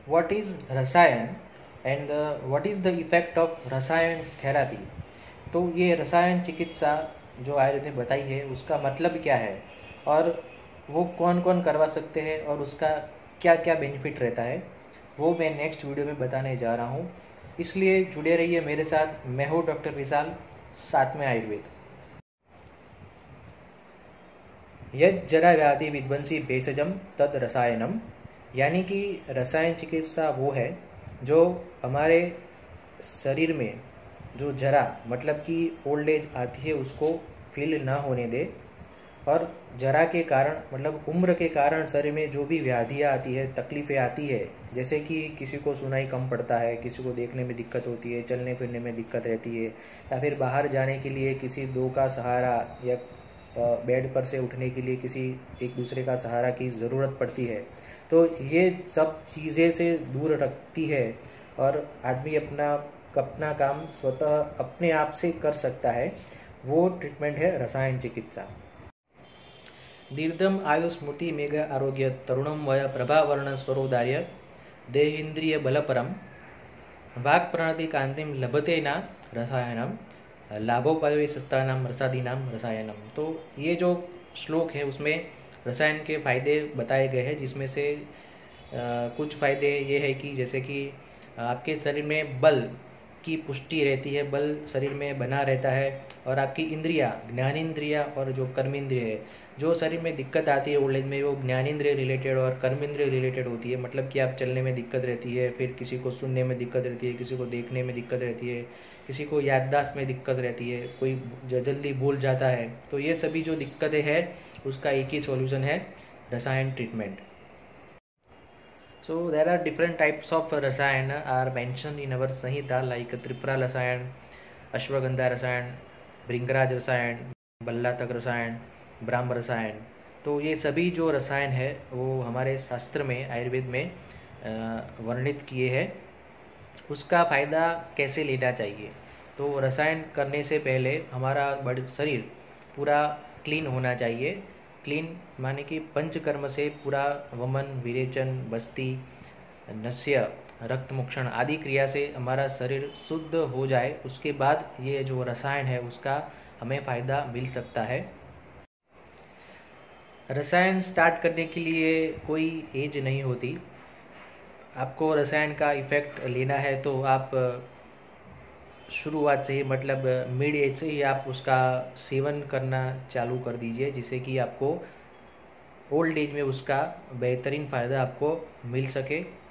what is rasayan and what is the effect of rasayan therapy. तो ये रसायन चिकित्सा जो आयुर्वेद ने बताई है उसका मतलब क्या है और वो कौन कौन करवा सकते हैं और उसका क्या क्या बेनिफिट रहता है, वो मैं नेक्स्ट वीडियो में बताने जा रहा हूँ। इसलिए जुड़े रहिए मेरे साथ। मैं हूँ डॉक्टर विशाल, साथ में आयुर्वेद। यद जरा व्याधि विध्वंसी भेषजम तद रसायनम, यानी कि रसायन चिकित्सा वो है जो हमारे शरीर में जो जरा मतलब कि ओल्ड एज आती है उसको फील ना होने दे, और जरा के कारण मतलब उम्र के कारण शरीर में जो भी व्याधियाँ आती है, तकलीफ़ें आती है, जैसे कि किसी को सुनाई कम पड़ता है, किसी को देखने में दिक्कत होती है, चलने फिरने में दिक्कत रहती है, या फिर बाहर जाने के लिए किसी दो का सहारा या बेड पर से उठने के लिए किसी एक दूसरे का सहारा की ज़रूरत पड़ती है, तो ये सब चीज़ें से दूर रखती है और आदमी अपना अपना काम स्वतः अपने आप से कर सकता है। वो ट्रीटमेंट है रसायन चिकित्सा। दीर्घम आयु स्मृति मेघ आरोग्य तरुणम वय प्रभावर्ण स्वरोदार्य देहेन्द्रिय बलपरम वाक् प्रणति कांतिम लभते न रसायनम लाभोपाय सस्तानाम रसादीनाम रसायनम। तो ये जो श्लोक है उसमें रसायन के फायदे बताए गए हैं, जिसमें से कुछ फायदे ये है कि जैसे कि आपके शरीर में बल की पुष्टि रहती है, बल शरीर में बना रहता है, और आपकी इंद्रिया, ज्ञानेंद्रिया और जो कर्मेंद्रिय है, जो शरीर में दिक्कत आती है ओल्ड एज में, वो ज्ञानेंद्रिय रिलेटेड और कर्मेंद्रिय रिलेटेड होती है। मतलब कि आप चलने में दिक्कत रहती है, फिर किसी को सुनने में दिक्कत रहती है, किसी को देखने में दिक्कत रहती है, किसी को याददाश्त में दिक्कत रहती है, कोई जल्दी भूल जाता है। तो ये सभी जो दिक्कतें हैं उसका एक ही सॉल्यूशन है, rasayan treatment. So there are different types of rasayana are mentioned in our Samhita, like Tripura rasayan, Ashwagandha rasayan, Bhringraj rasayan, Bhallatak रसायन, ब्राह्म रसायन। तो ये सभी जो रसायन है वो हमारे शास्त्र में, आयुर्वेद में वर्णित किए हैं। उसका फ़ायदा कैसे लेना चाहिए, तो रसायन करने से पहले हमारा शरीर पूरा क्लीन होना चाहिए। क्लीन माने कि पंचकर्म से पूरा वमन, विरेचन, बस्ती, नस्य, रक्त मोक्षण आदि क्रिया से हमारा शरीर शुद्ध हो जाए, उसके बाद ये जो रसायन है उसका हमें फ़ायदा मिल सकता है। रसायन स्टार्ट करने के लिए कोई एज नहीं होती। आपको रसायन का इफ़ेक्ट लेना है तो आप शुरुआत से ही मतलब मिड एज से ही आप उसका सेवन करना चालू कर दीजिए, जिससे कि आपको ओल्ड एज में उसका बेहतरीन फ़ायदा आपको मिल सके।